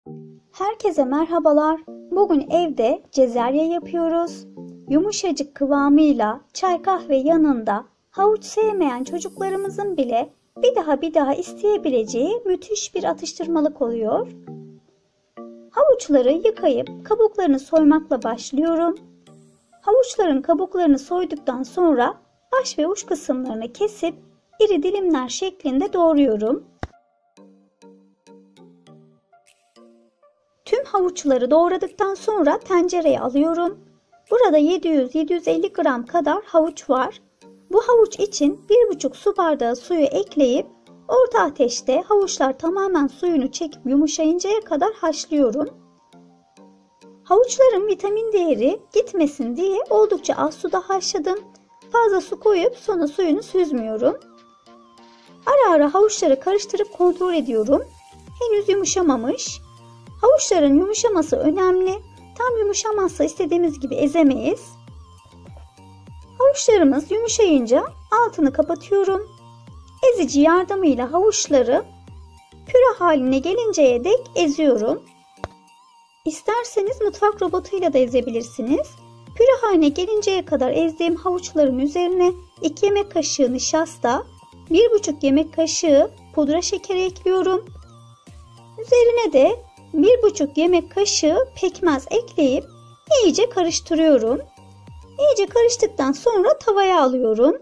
Herkese merhabalar. Bugün evde cezerye yapıyoruz. Yumuşacık kıvamıyla çay kahve yanında havuç sevmeyen çocuklarımızın bile bir daha isteyebileceği müthiş bir atıştırmalık oluyor. Havuçları yıkayıp kabuklarını soymakla başlıyorum. Havuçların kabuklarını soyduktan sonra baş ve uç kısımlarını kesip iri dilimler şeklinde doğruyorum. Tüm havuçları doğradıktan sonra tencereye alıyorum. Burada 700-750 gram kadar havuç var. Bu havuç için 1,5 su bardağı suyu ekleyip orta ateşte havuçlar tamamen suyunu çekip yumuşayıncaya kadar haşlıyorum. Havuçların vitamin değeri gitmesin diye oldukça az suda haşladım. Fazla su koyup sonra suyunu süzmüyorum. Ara ara havuçları karıştırıp kontrol ediyorum. Henüz yumuşamamış. Havuçların yumuşaması önemli. Tam yumuşamazsa istediğimiz gibi ezemeyiz. Havuçlarımız yumuşayınca altını kapatıyorum. Ezici yardımıyla havuçları püre haline gelinceye dek eziyorum. İsterseniz mutfak robotuyla da ezebilirsiniz. Püre haline gelinceye kadar ezdiğim havuçların üzerine 2 yemek kaşığı nişasta, 1,5 yemek kaşığı pudra şekeri ekliyorum. Üzerine de 1,5 yemek kaşığı pekmez ekleyip iyice karıştırıyorum. İyice karıştıktan sonra tavaya alıyorum.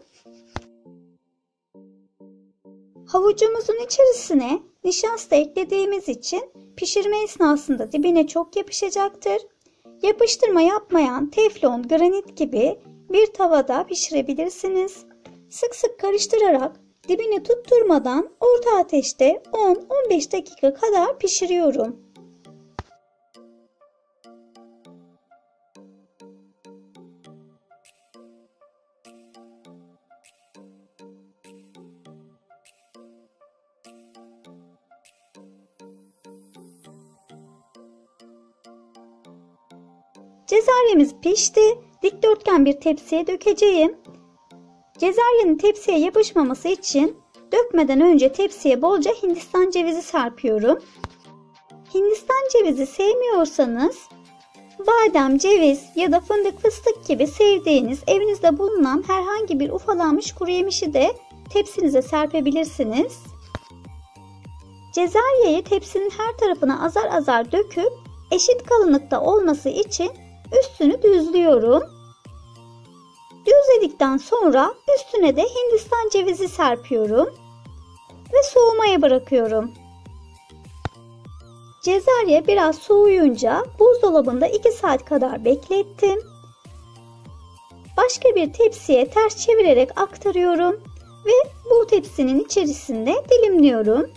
Havucumuzun içerisine nişasta eklediğimiz için pişirme esnasında dibine çok yapışacaktır. Yapıştırma yapmayan teflon, granit gibi bir tavada pişirebilirsiniz. Sık sık karıştırarak dibini tutturmadan orta ateşte 10-15 dakika kadar pişiriyorum. Cezeryemiz pişti. Dikdörtgen bir tepsiye dökeceğim. Cezeryenin tepsiye yapışmaması için dökmeden önce tepsiye bolca Hindistan cevizi serpiyorum. Hindistan cevizi sevmiyorsanız badem, ceviz ya da fındık, fıstık gibi sevdiğiniz evinizde bulunan herhangi bir ufalanmış kuru yemişi de tepsinize serpebilirsiniz. Cezeryeyi tepsinin her tarafına azar azar döküp eşit kalınlıkta olması için üstünü düzlüyorum. Düzledikten sonra üstüne de Hindistan cevizi serpiyorum ve soğumaya bırakıyorum. Cezerye biraz soğuyunca buzdolabında 2 saat kadar beklettim. Başka bir tepsiye ters çevirerek aktarıyorum ve bu tepsinin içerisinde dilimliyorum.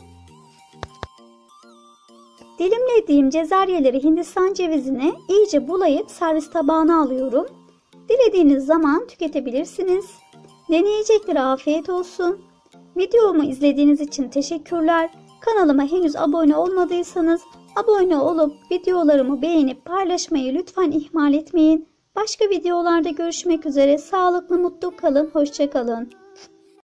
Dilimlediğim cezeryeleri Hindistan cevizine iyice bulayıp servis tabağına alıyorum. Dilediğiniz zaman tüketebilirsiniz. Deneyeceklere afiyet olsun. Videomu izlediğiniz için teşekkürler. Kanalıma henüz abone olmadıysanız abone olup videolarımı beğenip paylaşmayı lütfen ihmal etmeyin. Başka videolarda görüşmek üzere. Sağlıklı, mutlu kalın. Hoşça kalın.